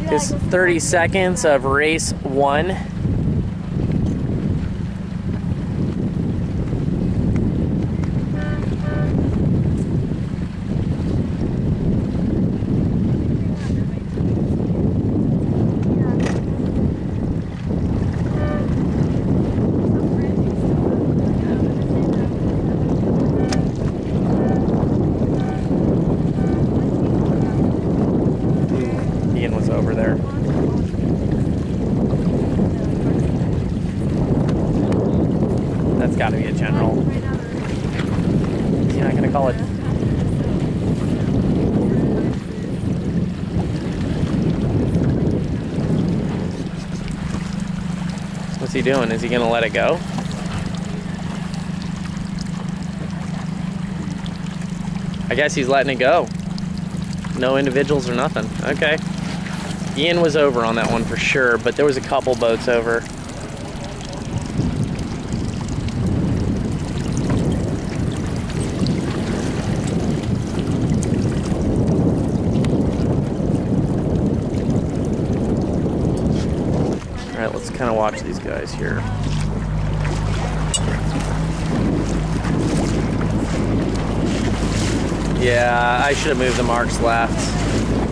It's 30 seconds of race 1. Ian was over there. That's got to be a general. He's not gonna call it. What's he doing? Is he gonna let it go? I guess he's letting it go. No individuals or nothing. Okay. Ian was over on that one for sure, but there was a couple boats over. All right, let's kind of watch these guys here. Yeah, I should have moved the marks left.